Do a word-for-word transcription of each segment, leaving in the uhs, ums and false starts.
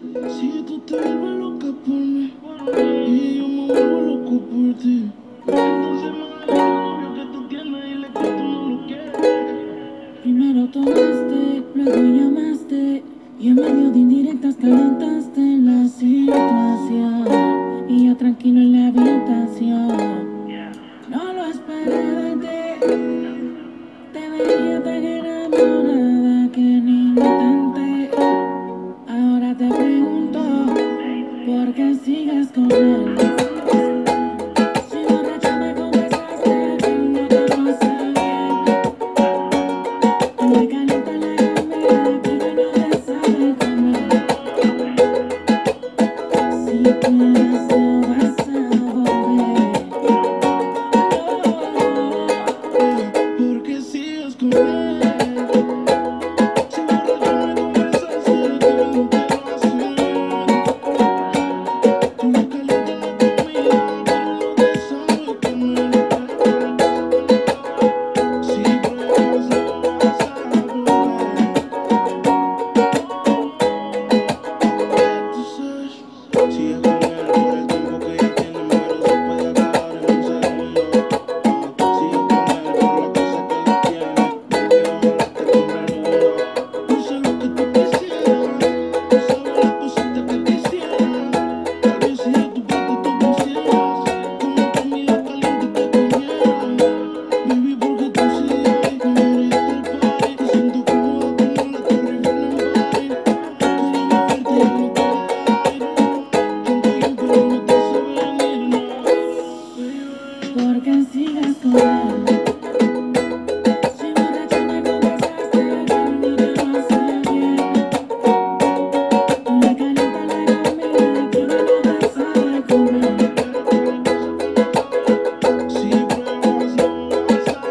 Si tú te vuelves loca por mí y yo me vuelvo loco por ti, entonces me da el novio que tú tienes y le que tú no lo quieres. Primero tomaste, luego llamaste y en medio de indirectas calentaste la situación y yo tranquilo en la habitación. No lo esperé de ti, te veía tan enamorada que ni intenté. Ahora te pregunto, ¿por qué sigues con él? Si borracha me confesaste que no te lo hace bien. Me calienta la comida, pero no te sabe comer. Si quieres no vas a volver. ¿Por qué sigues con él? Si borracha me confesaste que no te lo hace bien. Me calienta la comida, pero no te sabe comer. Si pruebas no vas a volver. Tú sabes, sigue con él por el tiempo que ya tiene, pero se puede acabar en un segundo. Sigue con él por la cosa que él tiene, porque ojalá te cubra el mundo. No sé lo que tú quisieras, no sabes las cositas que quisieras. Tal vez si de tu parte tú pusieras, como comida caliente te comiera. Baby, porque tú sigues ahí como ahorita el party. Te siento cómoda como la Torre Eiffel en París. Queremos verte y no te da aire. Tanto bien, pero no te sabe venir, no. ¿Por qué sigues con él? Si borracha me confesaste que no te lo hace bien. Me calienta la comida, pero no te sabe comer. Si pruebas no vas a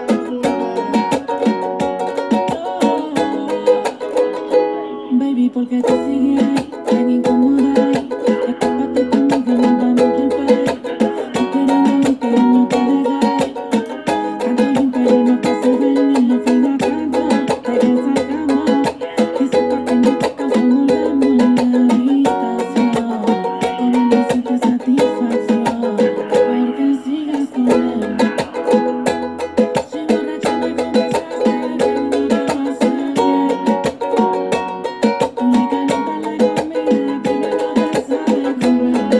volver. Baby, ¿por qué te sigues ahí? Tan incómoda ahí. Escápate conmigo, nos vamos del país. Tú quieres venir, pero no te dejas. Tanto bien, pero no te hace venir. No fija tanto, te desacamos. Que sepa que no te causa un orgasmo en la habitación. Pero no sientes satisfacción. ¿Por qué sigues con él? Si borracha me confesaste que no te lo hace bien. Me calienta la comida, pero no te sabe comer.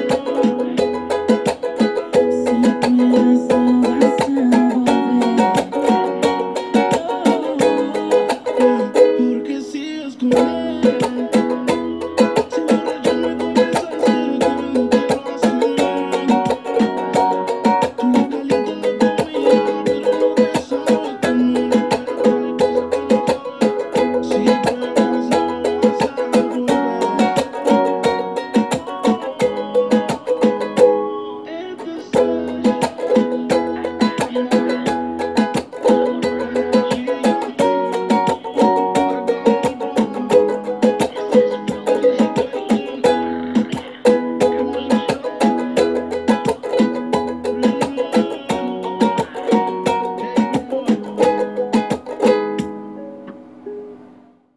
Si quieres no vas a volver. ¿Por qué sigues con él?